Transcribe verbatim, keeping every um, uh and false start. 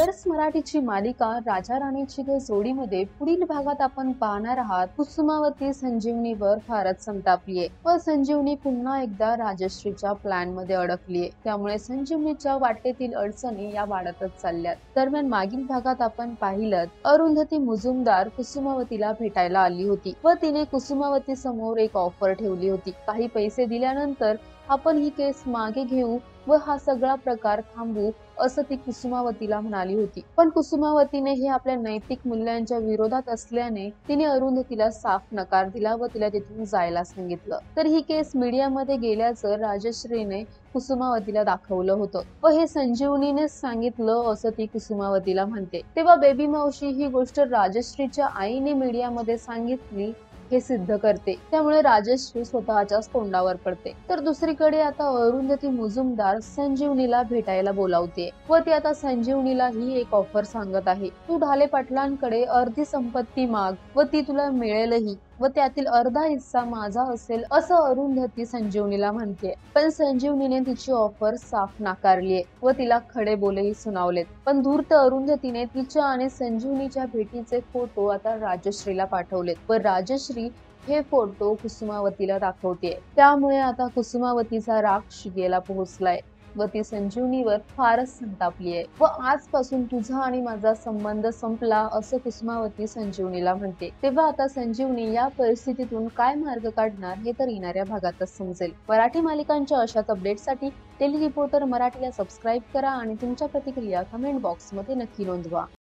Colours मराठीची मालिका राजा राणीची जोडीमध्ये पुढील भागात आपण पाहणार आहात कुसुमावती संजीवनीवर फारच संतापलीये व संजीवनी पुन्हा एकदा राजश्रीच्या प्लॅन मध्ये अडकलीये। त्यामुळे संजीवनीच्या वाटेतील अडचणी या वाढतच चालल्यात। दरम्यान मागील भागात आपण पाहिलं अरुंधती मुजुमदार कुसुमावतीला भेटायला आली होती व तिने कुसुमावती समोर एक ऑफर ठेवली होती। काही पैसे दिल्यानंतर आपण ही केस मागे घेऊ व हा सगळा प्रकार थांबवू असं ती कुसुमावतीला म्हणाली होती। पण कुसुमावतीने हे आपल्या नैतिक मूल्यांच्या विरोधात असल्याने तिने अरुंधतीला साफ नकार दिला व तिला तिथून जायला सांगितलं। तर ही केस मीडियामध्ये गेल्याचं राजश्रीने कुसुमावतीला दाखवलं होतं व हे संजीवनीनेच सांगितलं असं ती कुसुमावतीला म्हणते। तेव्हा बेबी मावशी ही गोष्ट राजश्रीच्या आईने मीडियामध्ये सांगितली हे सिद्ध करते। त्यामुळे राजश्री स्वतःच्याच तोंडावर पडते। तर दुसरीकडे आता अरुंधती मुजुमदार संजीवनीला भेटायला बोलावते व ती आता संजीवनीला ही एक ऑफर सांगत आहे, तू ढाले पाटलांकडे अर्धी संपत्ती माग व ती तुला मिळेलही व त्यातील अर्धा हिस्सा माझा असेल असं अरुंधती संजीवनीला म्हणते। पण संजीवनीने तिची ऑफर साफ नाकारलीये व तिला खडे बोलही सुनावलेत। पण धूर्त अरुंधतीने तिच्या आणि संजीवनीच्या भेटीचे फोटो आता राजश्रीला पाठवलेत व राजश्री हे फोटो कुसुमावतीला दाखवते। त्यामुळे आता कुसुमावतीचा राग शिगेला पोहोचलाय व ती संजीवनीवर फारच संतापली आहे व आजपासून तुझा आणि माझा संबंध संपला असं कुसुमावती संजीवनीला म्हणते। तेव्हा आता संजीवनी या परिस्थितीतून काय मार्ग काढणार हे तर येणाऱ्या भागातच समजेल। मराठी मालिकांच्या अशाच अपडेटसाठी डेली रिपोर्टर मराठीला सबस्क्राईब करा आणि तुमच्या प्रतिक्रिया कमेंट बॉक्समध्ये नक्की नोंदवा।